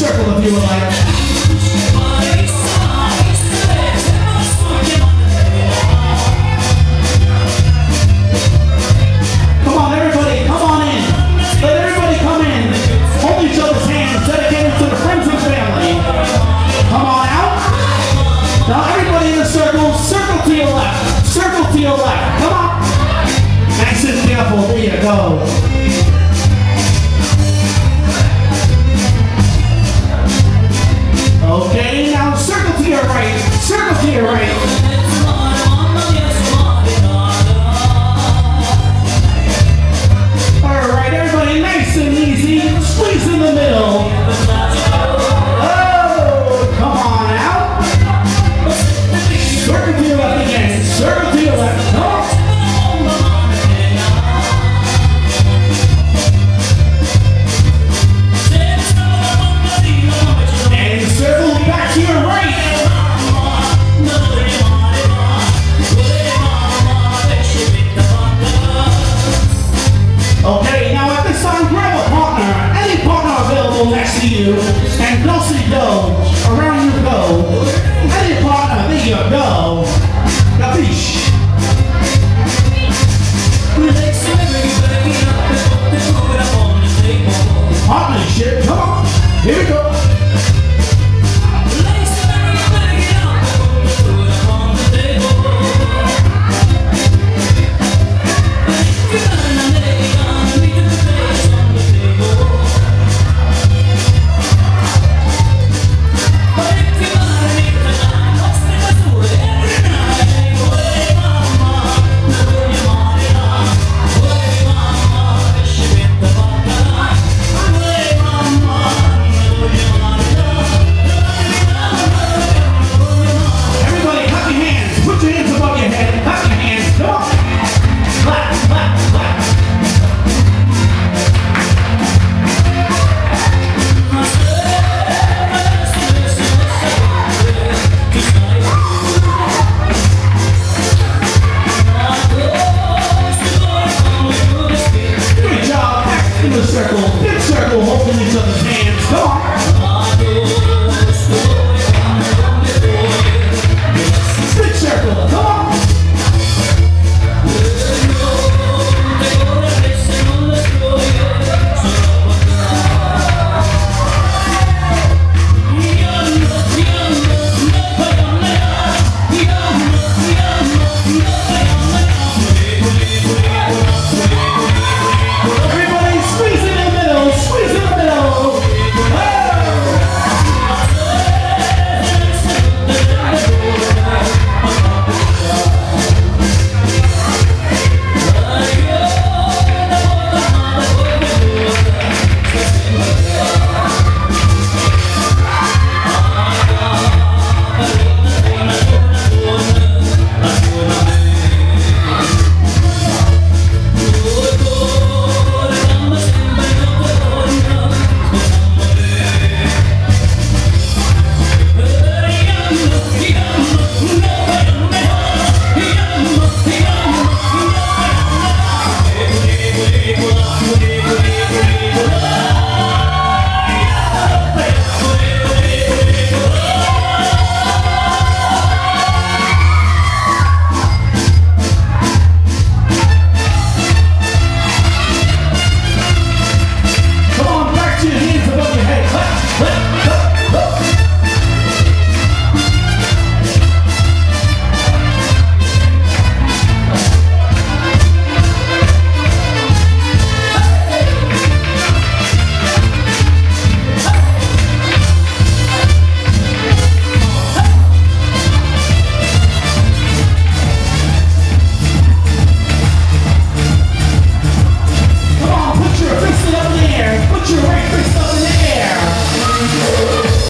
circle if you would like. Come on, everybody, come on in. Let everybody come in. Hold each other's hands, dedicated to the friends and family. Come on out. Now everybody in the circle, circle to your left. Circle to your left. Come on. Nice and careful. There you go. Okay, now circle to your right. Circle to your right. Alright, everybody, nice and easy. Squeeze in the middle. Oh, come on out. Circle to your left again. Circle to your left. Come on. And circle back to your right. Okay, now at this time, grab a partner, any partner available next to you, and do-si-do, around you go. Any partner, there you go. Capiche? Partnership, come on, here we go. Circle, big circle, holding each other's hands. Come on.